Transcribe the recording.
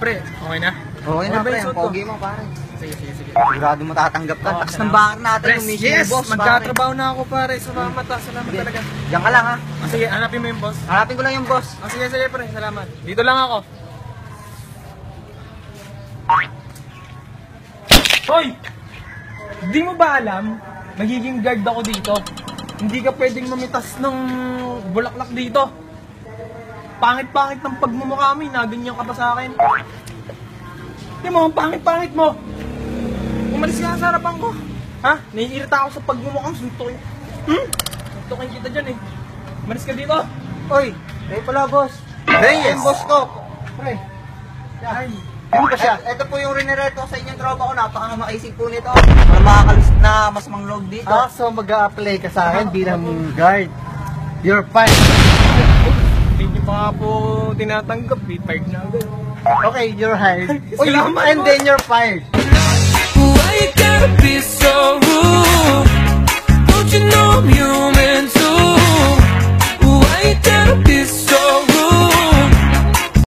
pre, okay na? Okay na, ba pre. yung Ang suot ko? pogi mo, pare. Sige. Sigurado mo tatanggap ka. Takas ng bakar natin Pre, yung mismo yes! boss, pare. Magtatrabaho na ako, pare. Salamat talaga. Diyan ka lang, ha. Sige, hanapin mo yung boss. Hanapin ko lang yung boss. Sige, pre. Salamat. Dito lang ako. Hoy! Di mo ba alam? Magiging guard ako dito. Hindi ka pwedeng mamitas ng bulaklak dito. Pangit-pangit ng pagmumukha mo, naganyan ka pa sa akin. Di mo, ang pangit-pangit mo. Umalis ka sa harapan ko. Ha? Naiirita ako sa pagmumukha mo. Suntukin. Suntukin kita dyan eh. Umalis ka dito. Oy, kayo pala, boss. Reyes. Yung boss ko. Pre. Ay. Ano ba siya? Ito po yung rinereto sa inyong tropa ko. Napaka-makaisig po nito. Para makakalist na mas manglog dito. So mag-a-apply ka sa akin bilang guard. You're fired. Hindi niyo pa po tinatanggap. Fired na agad. Okay, you're hired. Salamat, And boss. then you're fired. Why you gotta be so rude?